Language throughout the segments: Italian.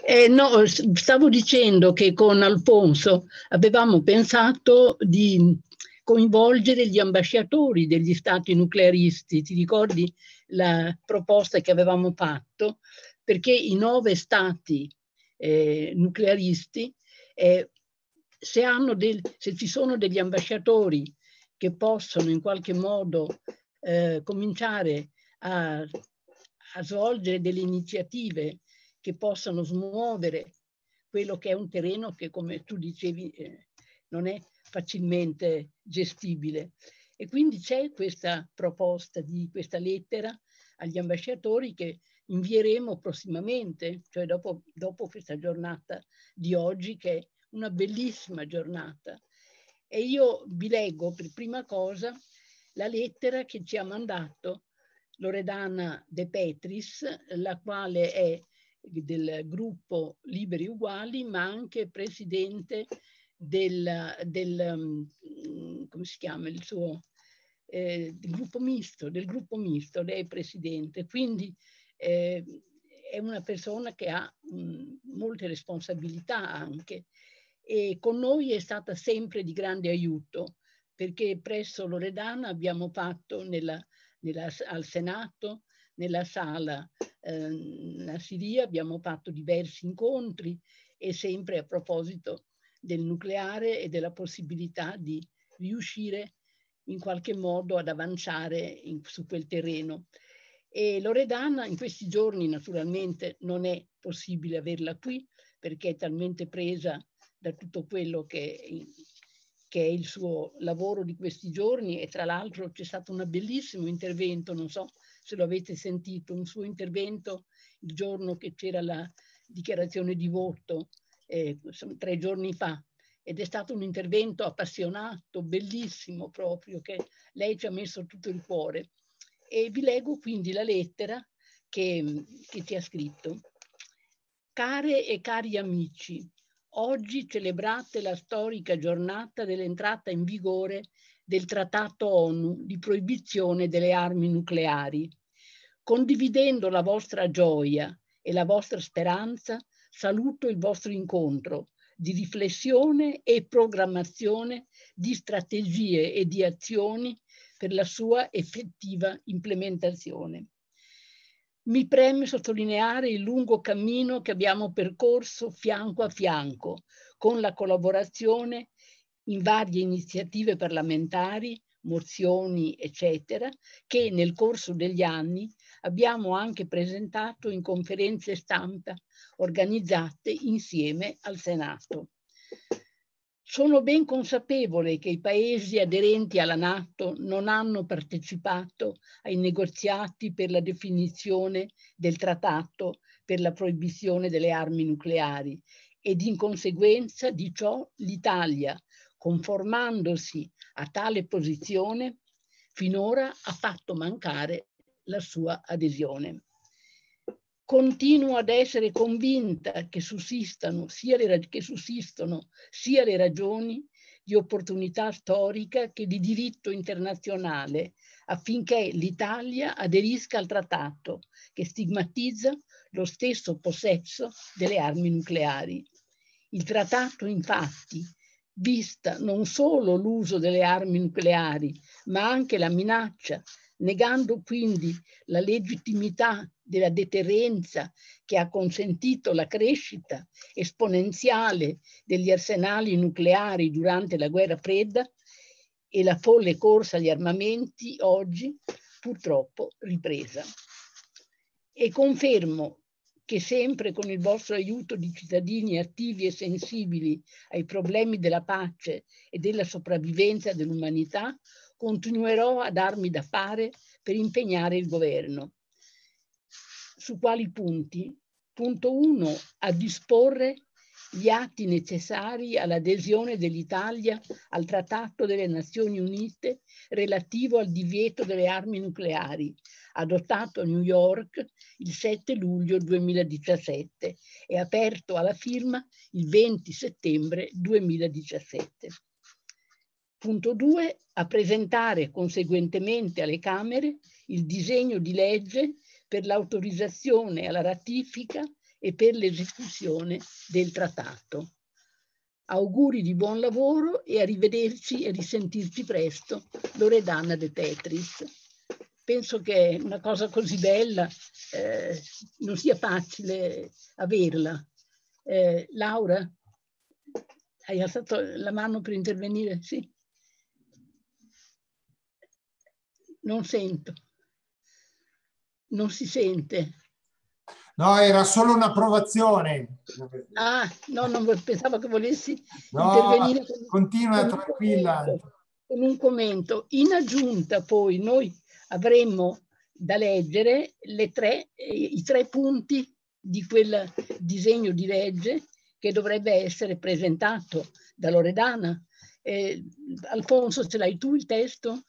No, stavo dicendo che con Alfonso avevamo pensato di coinvolgere gli ambasciatori degli stati nuclearisti. Ti ricordi la proposta che avevamo fatto? Perché i 9 stati nuclearisti, se ci sono degli ambasciatori che possono in qualche modo cominciare a svolgere delle iniziative che possano smuovere quello che è un terreno che, come tu dicevi, non è facilmente gestibile. E quindi c'è questa proposta di questa lettera agli ambasciatori che invieremo prossimamente, cioè dopo questa giornata di oggi, che è una bellissima giornata. E io vi leggo per prima cosa la lettera che ci ha mandato Loredana De Petris, la quale è del gruppo Liberi Uguali, ma anche presidente come si chiama il suo del gruppo misto, lei è presidente, quindi è una persona che ha molte responsabilità anche, e con noi è stata sempre di grande aiuto, perché presso Loredana abbiamo fatto al Senato, nella sala Nassiriya, abbiamo fatto diversi incontri, e sempre a proposito del nucleare e della possibilità di riuscire in qualche modo ad avanzare su quel terreno. E Loredana in questi giorni naturalmente non è possibile averla qui, perché è talmente presa da tutto quello che è il suo lavoro di questi giorni. E tra l'altro c'è stato un bellissimo intervento, non so se lo avete sentito, un suo intervento il giorno che c'era la dichiarazione di voto, 3 giorni fa, ed è stato un intervento appassionato, bellissimo proprio, che lei ci ha messo tutto il cuore. E vi leggo quindi la lettera che ti ha scritto. Care e cari amici, oggi celebrate la storica giornata dell'entrata in vigore del Trattato ONU di proibizione delle armi nucleari. Condividendo la vostra gioia e la vostra speranza, saluto il vostro incontro di riflessione e programmazione di strategie e di azioni per la sua effettiva implementazione. Mi preme sottolineare il lungo cammino che abbiamo percorso fianco a fianco, con la collaborazione in varie iniziative parlamentari, mozioni, eccetera, che nel corso degli anni abbiamo anche presentato in conferenze stampa organizzate insieme al Senato. Sono ben consapevole che i paesi aderenti alla NATO non hanno partecipato ai negoziati per la definizione del trattato per la proibizione delle armi nucleari, ed in conseguenza di ciò l'Italia, conformandosi a tale posizione, finora ha fatto mancare la sua adesione. Continuo ad essere convinta che sussistono sia le ragioni di opportunità storica che di diritto internazionale affinché l'Italia aderisca al trattato che stigmatizza lo stesso possesso delle armi nucleari. Il trattato, infatti, vista non solo l'uso delle armi nucleari, ma anche la minaccia, negando quindi la legittimità della deterrenza che ha consentito la crescita esponenziale degli arsenali nucleari durante la guerra fredda e la folle corsa agli armamenti oggi purtroppo ripresa. E confermo che sempre con il vostro aiuto di cittadini attivi e sensibili ai problemi della pace e della sopravvivenza dell'umanità, continuerò a darmi da fare per impegnare il governo. Su quali punti? Punto 1. A disporre gli atti necessari all'adesione dell'Italia al Trattato delle Nazioni Unite relativo al divieto delle armi nucleari, adottato a New York il 7 luglio 2017 e aperto alla firma il 20 settembre 2017. Punto 2. A presentare conseguentemente alle Camere il disegno di legge per l'autorizzazione alla ratifica e per l'esecuzione del trattato. Auguri di buon lavoro e arrivederci e risentirci presto, Loredana De Petris. Penso che una cosa così bella non sia facile averla. Laura, hai alzato la mano per intervenire? Sì? Non sento. Non si sente. No, era solo un'approvazione. Ah, no, non pensavo che volessi No, intervenire continua tranquilla. Con un commento. In aggiunta poi noi avremmo da leggere i tre punti di quel disegno di legge che dovrebbe essere presentato da Loredana. Alfonso, ce l'hai tu il testo?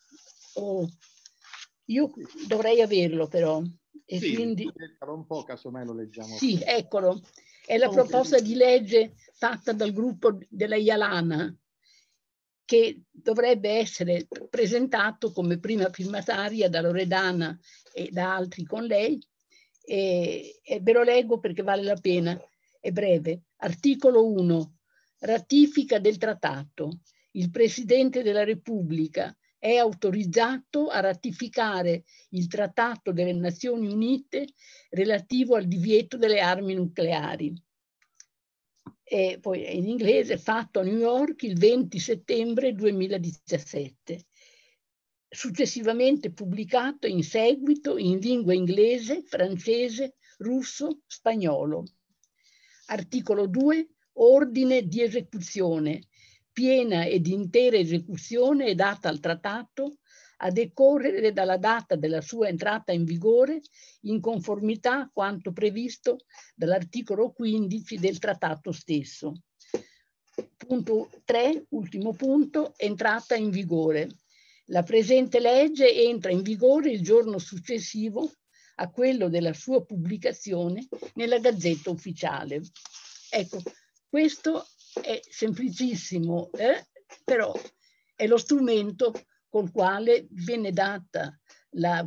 Io dovrei averlo però. E sì, quindi un po', casomai lo leggiamo. Sì, eccolo. È la proposta di legge fatta dal gruppo della Ialana, che dovrebbe essere presentato come prima firmataria da Loredana e da altri con lei. E ve lo leggo perché vale la pena. È breve. Articolo 1. Ratifica del trattato. Il Presidente della Repubblica è autorizzato a ratificare il Trattato delle Nazioni Unite relativo al divieto delle armi nucleari. E poi in inglese, fatto a New York il 20 settembre 2017. Successivamente pubblicato in seguito in lingua inglese, francese, russo, spagnolo. Articolo 2. Ordine di esecuzione. Piena ed intera esecuzione è data al trattato a decorrere dalla data della sua entrata in vigore in conformità a quanto previsto dall'articolo 15 del trattato stesso. Punto 3, ultimo punto, entrata in vigore. La presente legge entra in vigore il giorno successivo a quello della sua pubblicazione nella Gazzetta Ufficiale. Ecco, questo è semplicissimo, però è lo strumento col quale viene data la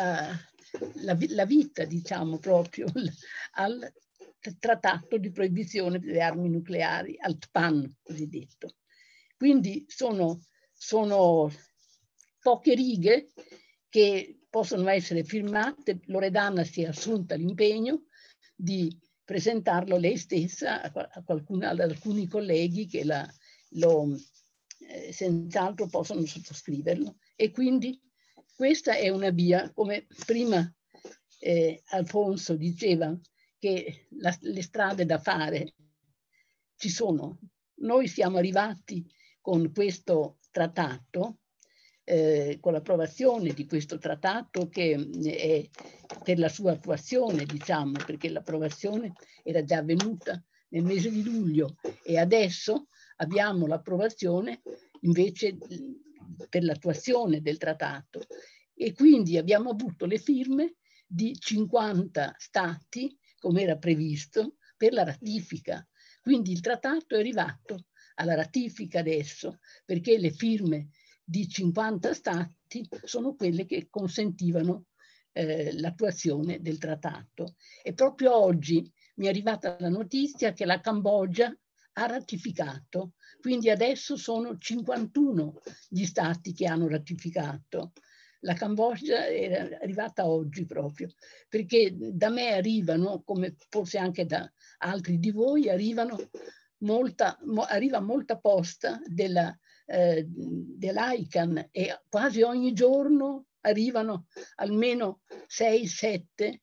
vita, diciamo, proprio al trattato di proibizione delle armi nucleari, al TPAN cosiddetto. Quindi sono poche righe che possono essere firmate. Loredana si è assunta l'impegno di presentarlo lei stessa ad alcuni colleghi che senz'altro possono sottoscriverlo. E quindi questa è una via, come prima Alfonso diceva, che le strade da fare ci sono. Noi siamo arrivati con questo trattato, con l'approvazione di questo trattato che è per la sua attuazione, diciamo, perché l'approvazione era già avvenuta nel mese di luglio e adesso abbiamo l'approvazione invece per l'attuazione del trattato. E quindi abbiamo avuto le firme di 50 stati, come era previsto, per la ratifica. Quindi il trattato è arrivato alla ratifica adesso, perché le firme di 50 stati sono quelle che consentivano l'attuazione del trattato. E proprio oggi mi è arrivata la notizia che la Cambogia ha ratificato, quindi adesso sono 51 gli stati che hanno ratificato. La Cambogia era arrivata oggi proprio, perché da me arrivano, come forse anche da altri di voi, arriva molta posta dell'ICAN e quasi ogni giorno arrivano almeno 6-7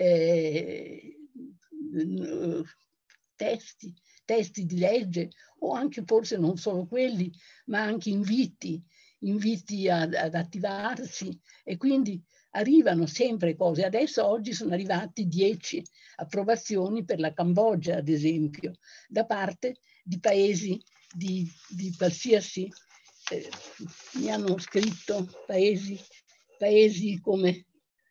testi di legge, o anche forse non solo quelli, ma anche inviti ad attivarsi, e quindi arrivano sempre cose. Adesso oggi sono arrivati 10 approvazioni per la Cambogia, ad esempio, da parte di paesi di qualsiasi, mi hanno scritto paesi come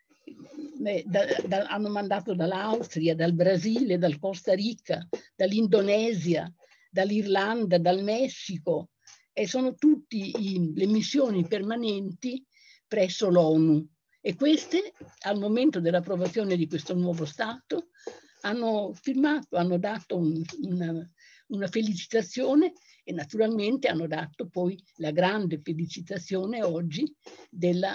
hanno mandato dall'Austria, dal Brasile, dal Costa Rica, dall'Indonesia, dall'Irlanda, dal Messico, e sono tutte le missioni permanenti presso l'ONU. E queste, al momento dell'approvazione di questo nuovo Stato, hanno firmato, hanno dato una felicitazione e naturalmente hanno dato poi la grande felicitazione oggi del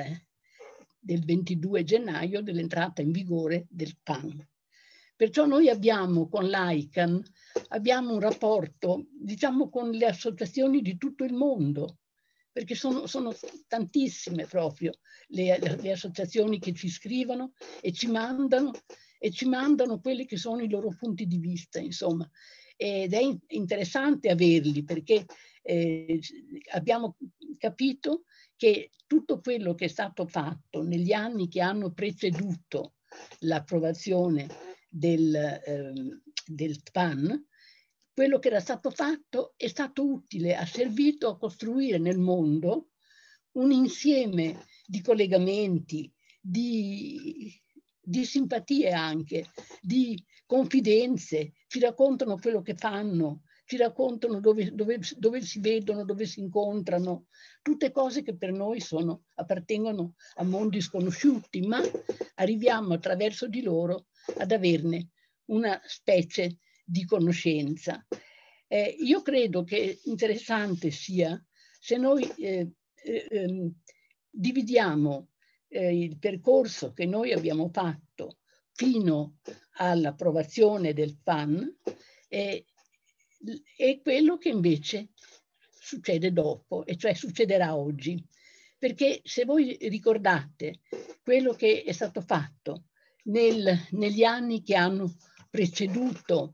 22 gennaio dell'entrata in vigore del PAN. Perciò noi abbiamo con l'ICAN abbiamo un rapporto, diciamo, con le associazioni di tutto il mondo, perché sono tantissime proprio le associazioni che ci scrivono e ci mandano quelli che sono i loro punti di vista, insomma. Ed è interessante averli, perché abbiamo capito che tutto quello che è stato fatto negli anni che hanno preceduto l'approvazione del PAN, quello che era stato fatto è stato utile, ha servito a costruire nel mondo un insieme di collegamenti, di simpatie anche, di confidenze, ci raccontano quello che fanno, ci raccontano dove si vedono, dove si incontrano, tutte cose che per noi appartengono a mondi sconosciuti, ma arriviamo attraverso di loro ad averne una specie di conoscenza. Io credo che interessante sia se noi dividiamo il percorso che noi abbiamo fatto fino all'approvazione del PAN e quello che invece succede dopo, e cioè succederà oggi. Perché se voi ricordate quello che è stato fatto negli anni che hanno preceduto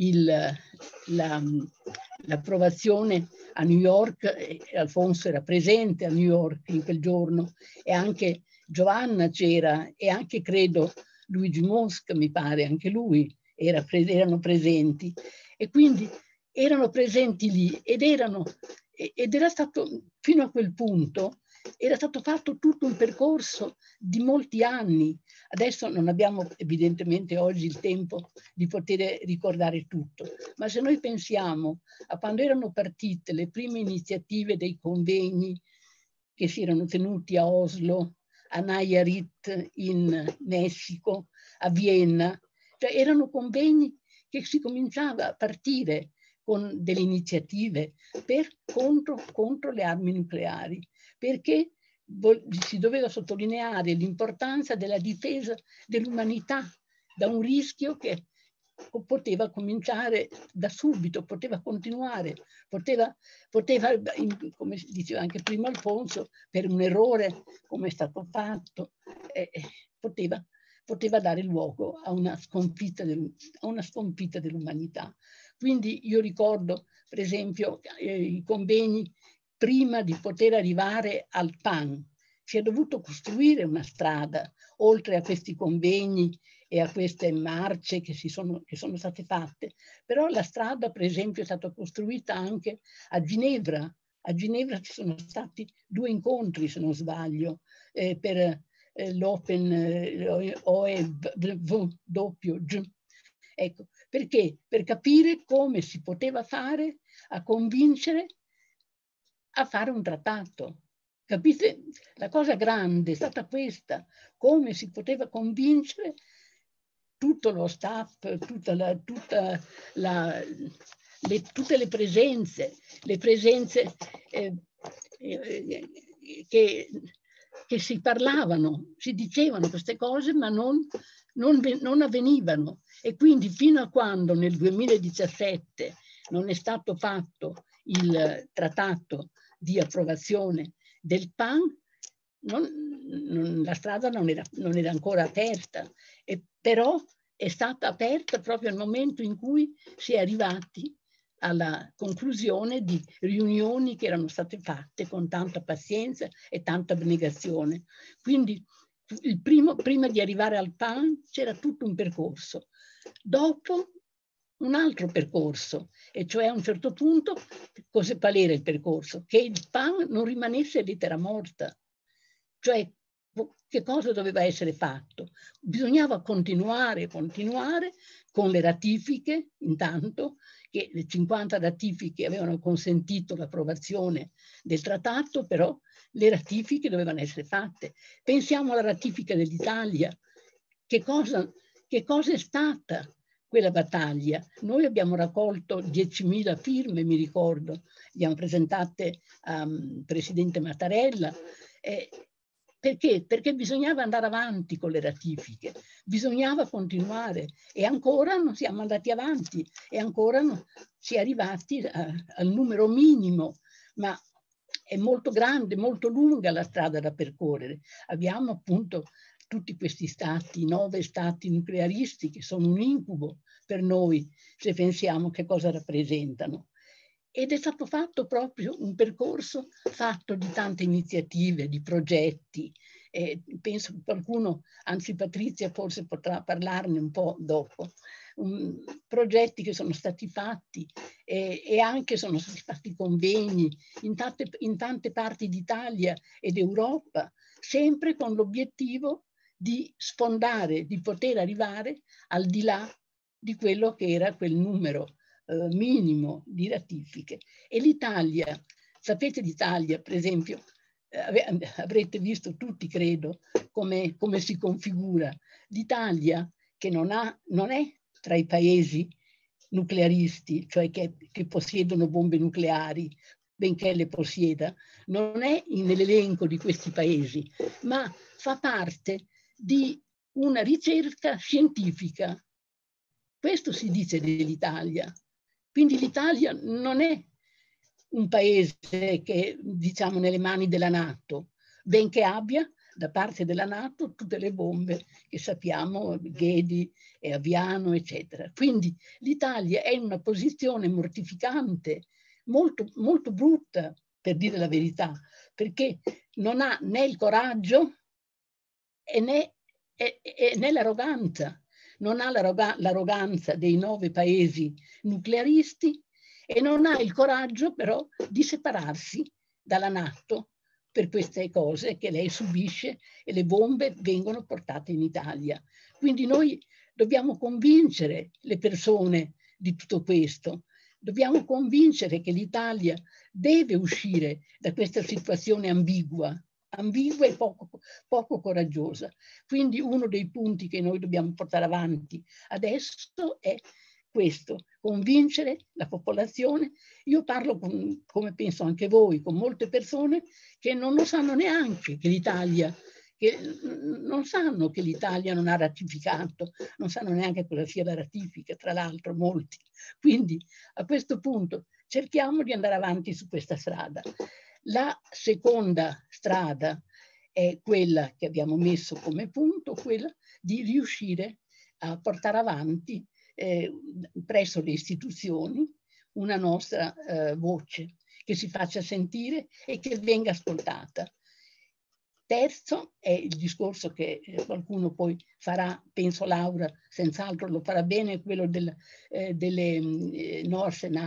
l'approvazione a New York, Alfonso era presente a New York in quel giorno, e anche Giovanna c'era, e anche credo Luigi Mosca, mi pare, anche lui erano presenti, e quindi erano presenti lì ed era stato, fino a quel punto, era stato fatto tutto un percorso di molti anni. Adesso non abbiamo evidentemente oggi il tempo di poter ricordare tutto, ma se noi pensiamo a quando erano partite le prime iniziative dei convegni che si erano tenuti a Oslo, a Nayarit in Messico, a Vienna, cioè erano convegni che si cominciava a partire con delle iniziative contro le armi nucleari, perché si doveva sottolineare l'importanza della difesa dell'umanità da un rischio che poteva cominciare da subito, poteva continuare, poteva, come diceva anche prima Alfonso, per un errore come è stato fatto, poteva dare luogo a una sconfitta dell'umanità. Quindi io ricordo, per esempio, i convegni prima di poter arrivare al PAN. Si è dovuto costruire una strada, oltre a questi convegni e a queste marce che sono state fatte. Però la strada, per esempio, è stata costruita anche a Ginevra. A Ginevra ci sono stati 2 incontri, se non sbaglio, per l'Open OEW. Ecco, perché? Per capire come si poteva fare a convincere a fare un trattato. Capite? La cosa grande è stata questa, come si poteva convincere tutto lo staff, tutte le presenze che si parlavano, si dicevano queste cose, ma non avvenivano. E quindi fino a quando nel 2017 non è stato fatto il trattato di approvazione del PAN, la strada non era ancora aperta, però è stata aperta proprio al momento in cui si è arrivati alla conclusione di riunioni che erano state fatte con tanta pazienza e tanta abnegazione. Quindi prima di arrivare al PAN c'era tutto un percorso. Dopo un altro percorso, e cioè a un certo punto qual era il percorso? Che il PAN non rimanesse lettera morta. Cioè, che cosa doveva essere fatto? Bisognava continuare con le ratifiche, intanto, che le 50 ratifiche avevano consentito l'approvazione del trattato, però le ratifiche dovevano essere fatte. Pensiamo alla ratifica dell'Italia. Che cosa che cosa è stata quella battaglia. Noi abbiamo raccolto 10.000 firme, mi ricordo, le abbiamo presentate al Presidente Mattarella. Perché? Perché bisognava andare avanti con le ratifiche, bisognava continuare e ancora non siamo andati avanti e ancora non si è arrivati al numero minimo, ma è molto grande, molto lunga la strada da percorrere. Abbiamo appunto tutti questi stati, 9 stati nuclearisti che sono un incubo per noi se pensiamo che cosa rappresentano. Ed è stato fatto proprio un percorso fatto di tante iniziative, di progetti. Penso che qualcuno, anzi Patrizia forse potrà parlarne un po' dopo, progetti che sono stati fatti e anche sono stati fatti convegni in tante parti d'Italia e d'Europa, sempre con l'obiettivo di sfondare, di poter arrivare al di là di quello che era quel numero minimo di ratifiche. E l'Italia, sapete l'Italia per esempio, avrete visto tutti credo come si configura. L'Italia che non è tra i paesi nuclearisti, cioè che possiedono bombe nucleari, benché le possieda, non è nell'elenco di questi paesi, ma fa parte di una ricerca scientifica. Questo si dice dell'Italia. Quindi l'Italia non è un paese che diciamo nelle mani della NATO, benché abbia da parte della NATO tutte le bombe che sappiamo, Ghedi e Aviano, eccetera. Quindi l'Italia è in una posizione mortificante, molto, molto brutta, per dire la verità, perché non ha né il coraggio né l'arroganza. Non ha l'arroganza dei 9 paesi nuclearisti e non ha il coraggio però di separarsi dalla NATO per queste cose che lei subisce e le bombe vengono portate in Italia. Quindi noi dobbiamo convincere le persone di tutto questo. Dobbiamo convincere che l'Italia deve uscire da questa situazione ambigua e poco coraggiosa. Quindi uno dei punti che noi dobbiamo portare avanti adesso è questo, convincere la popolazione. Io parlo, come penso anche voi, con molte persone che non lo sanno neanche che l'Italia non ha ratificato, non sanno neanche cosa sia la ratifica, tra l'altro molti. Quindi a questo punto cerchiamo di andare avanti su questa strada. La seconda strada è quella che abbiamo messo come punto, quella di riuscire a portare avanti presso le istituzioni una nostra voce che si faccia sentire e che venga ascoltata. Terzo è il discorso che qualcuno poi farà, penso Laura senz'altro lo farà bene, quello delle no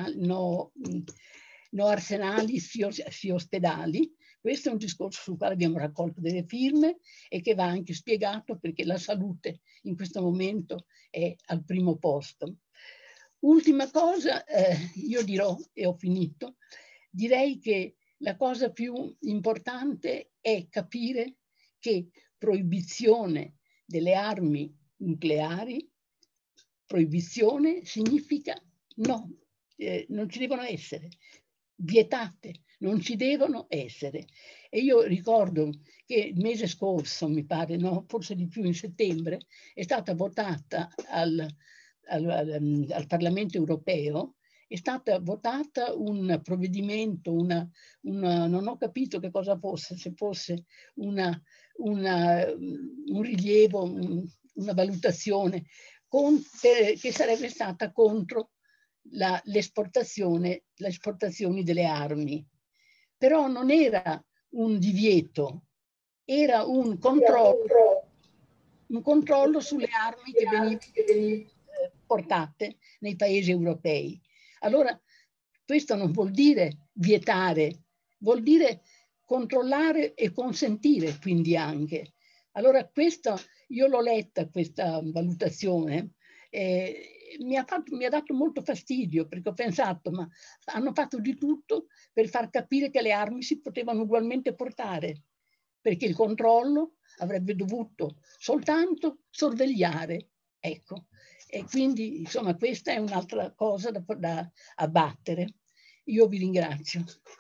arsenali sì ospedali. Questo è un discorso sul quale abbiamo raccolto delle firme e che va anche spiegato perché la salute in questo momento è al primo posto. Ultima cosa, io dirò, e ho finito, direi che la cosa più importante è capire che proibizione delle armi nucleari, proibizione significa no, non ci devono essere, vietate, non ci devono essere. E io ricordo che il mese scorso, mi pare, no, forse di più in settembre, è stata votata al Parlamento europeo, è stata votata un provvedimento, non ho capito che cosa fosse, se fosse un rilievo, una valutazione che sarebbe stata contro le esportazioni delle armi. Però non era un divieto, era un controllo sulle armi che venivano portate nei paesi europei. Allora, questo non vuol dire vietare, vuol dire controllare e consentire quindi anche. Allora, io l'ho letta questa valutazione, mi ha dato molto fastidio perché ho pensato, ma hanno fatto di tutto per far capire che le armi si potevano ugualmente portare, perché il controllo avrebbe dovuto soltanto sorvegliare Ecco, e quindi insomma questa è un'altra cosa da abbattere. Io vi ringrazio.